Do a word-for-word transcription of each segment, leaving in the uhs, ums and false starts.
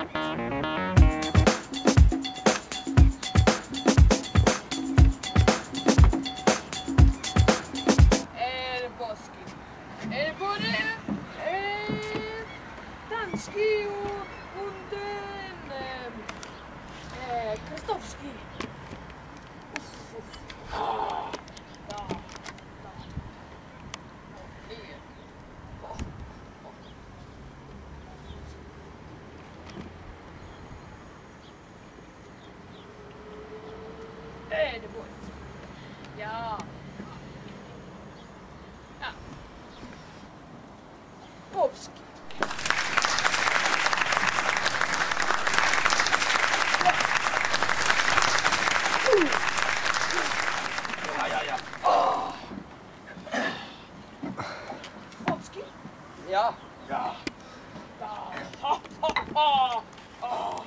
Er det både øh, Danski und den äh, Kristofski. Uff, uff. Ah, da, da. Hier. Oh, oh. Er det både? Ja. Bobski. Ja, ja, ja. Oh. Bobski? Ja. Ja. Da. Ha, ha, ha. Oh.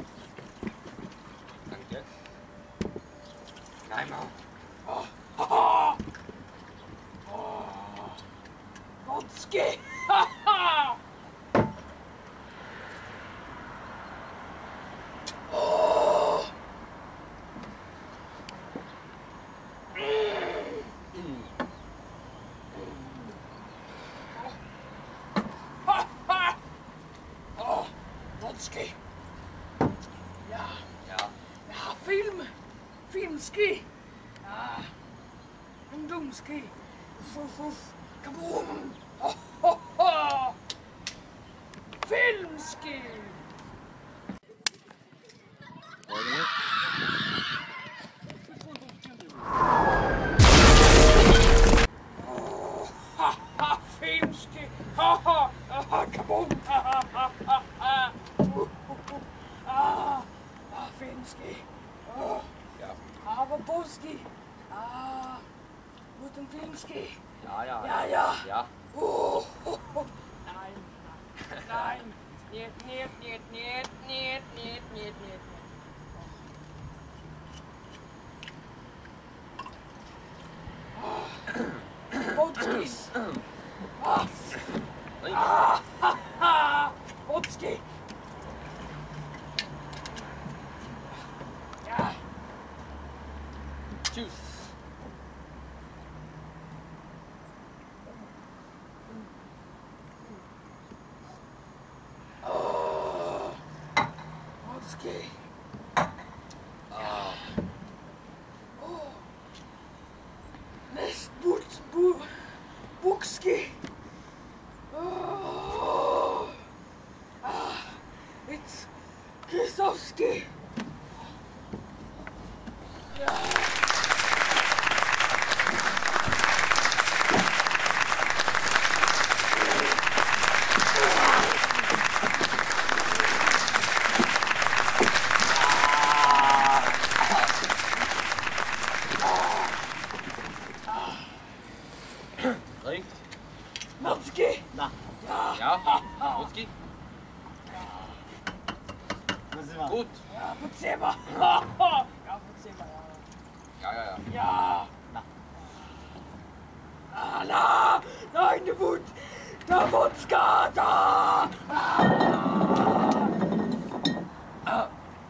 Danke. Nein, Mann. Oh. Ha, ha. Oh. Bobski. Ha, ha. Oh. Mm. Ha, ha. Oh. Bobski. Ja. Ja. Ja, film. Filmski. Ja. Ungdomski. Uff, uff, uff. Kaboom. Oh, oh, oh. Filmski. Var det något? Oh, ha, ha, filmski. Ha, ha, ha, kaboom. Ha, ha, ha, ha, ha. Uh, uh, uh. Ah, ah, filmski. Oh. Ja. Aber Bobski. Ah, guten Filmski. Ja, ja. Ja, ja. Ja. Oh, oh, oh. Nein, nein, nein. Niet, niet, niet, niet, niet, niet, niet, niet. Bobskis. Ah, Nej. ah, ha, ha. Bobski. Ja. Tjus. Oh, Bobski. Ah. Oh. Nest but bu Bukski. Oh. Ah, it's Kristofski. Ja. Nej. Bobski. Da. Ja. Ja. Bobski. Nazywa. Gut. Ja, Butzema. Ja, Butzema, ja. Ja, ja, ja. Ja. Da. Ah, na. Nein, der Wut. Der Wutzka, da. Ah. Ah.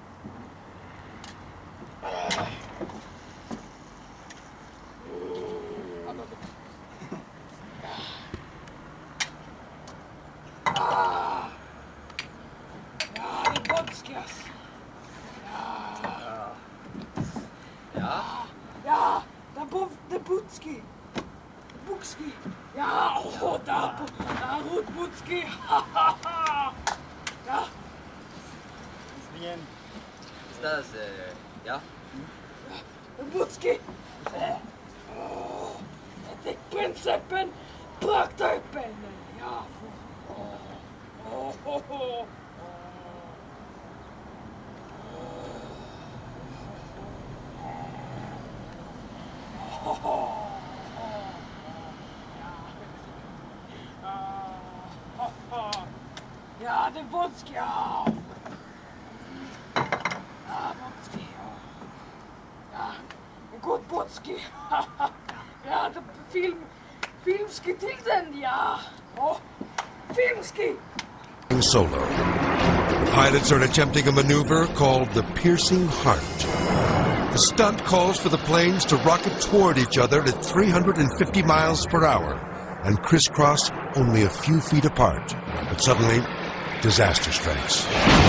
Ah. Ja, die Bobskias. Ja. Ja. Ja, der Buf, der Butzki. Bukski. Ja, oh, da, da, Ruth Butzki. Ha, ha, ha. Ja. Zmien. Ist das, äh, ja? Der Butzki. Oh, die Prinzippen, Praktiken. Ja, oh, oh, oh. Oh, oh. Ja, der Butzki, ja. Ja, Butzki, ja. Ja, gut Butzki. Ja, der Film, Filmski till den, ja. Oh, Filmski. solo. The pilots are attempting a maneuver called the Piercing Heart. The stunt calls for the planes to rocket toward each other at three hundred fifty miles per hour and crisscross only a few feet apart. But suddenly, disaster strikes.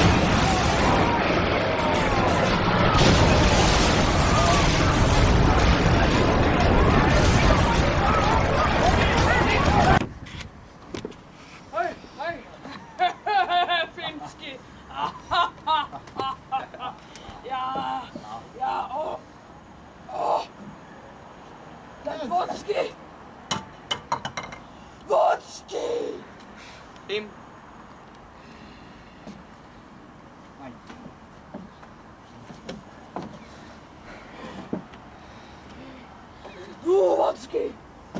Hej, hej. Finski. Ja, ja, åh. Åh. Vodski. Vodski. Tim. Nej. Vodski.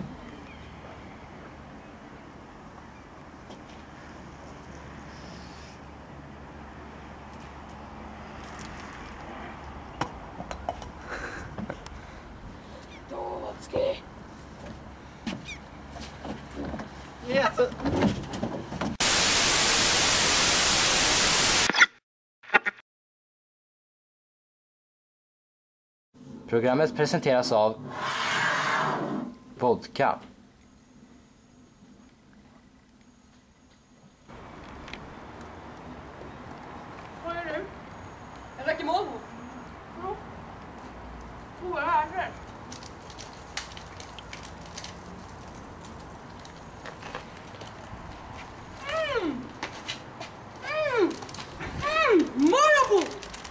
Vodski. Yes. Programmet presenteras av Vodka. Vad är du? Jag räcker mål på. Vadå? Två är här. Mm! Mm! Mm! Marabou!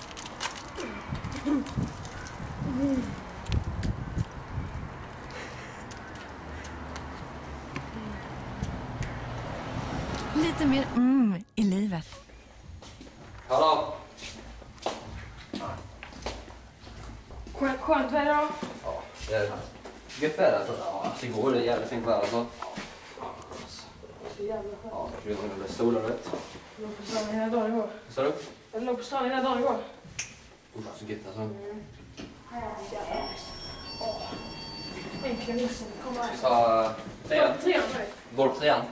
Lite mer mm i livet. Hallå? Skönt, skönt väder då. Ja, det är gött väder alltså. Ja, alltså igår är det jävligt fint väder alltså. Så jävla skönt. Ja, det är under solen vet. Jag låg på stranden hela dagen igår. Vad sa du? Jag låg på stranden hela dagen igår. Usch, så gött alltså. Äntligen nissen. Kom här. Vi sa trean. Trean nu. Går på trean.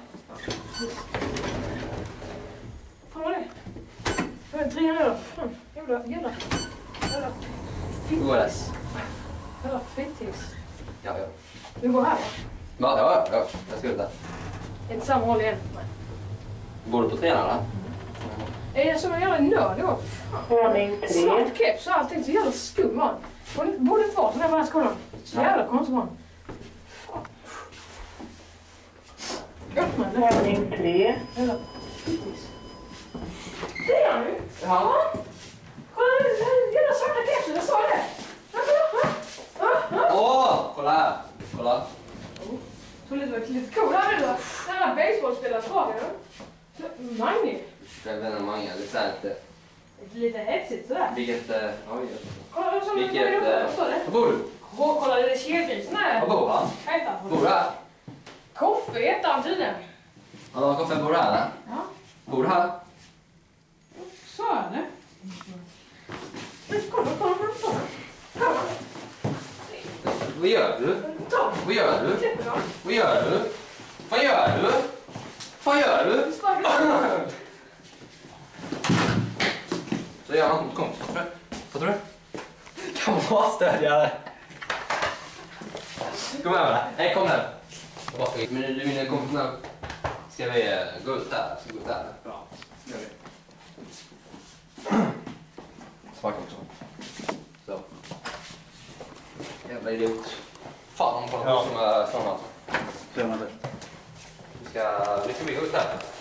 Fan vad är det? Vad är det? Trean nu då? Fan, jävla, jävla. Jävla. O S. Jävla fittis. Ja, ja. Du går här va? Ja, ja, ja. Jag ska ut där. Är det samma håll igen? Nej. Går du på trean eller? Är jag som en jävla nörd då? Ordning tre. Svart keps och allting så jävla skum man. Borde, borde inte vara sån här på den här skolan. Så jävla konstig man. Fan. Öppna den. Ordning tre. Jävla fittis. Det är han nu. Ja. Kolla den jävla svarta kepsen, jag sa det. Åh, kolla här. Kolla. Så lite, lite cool här nu då. Den här baseballspelaren frågar du. Mange. Jag vet inte många. Det är så här lite... Lite hetsigt sådär. Vilket... eh, Oj, Kolla vad som vilket... vad eh, står det? Var bor du? Åh, kolla det är kelgrisen här. Var bor han? Ettan. Bor du här? Koffe ettan tydligen. Ja, Koffe, bor du här eller? Ja. Bor du här? Så är det. Men kolla, kolla, kolla. Kolla. Vad gör du? Ta. Vad gör du? Släpper dem. Vad gör du? Vad gör du? Vad gör du? Så gör han mot kompis. Fattar du? Kamratstödjare. Kom här. Nej, kom här. Men du mina kompisar. Ska vi eh, gå ut där? Ska vi gå ut där? Bra. Gör vi. Smak också. Så. Jävla idiot. Fan, han får Ja. som är sådana. Glöm inte. Vi ska, vi ska gå ut där.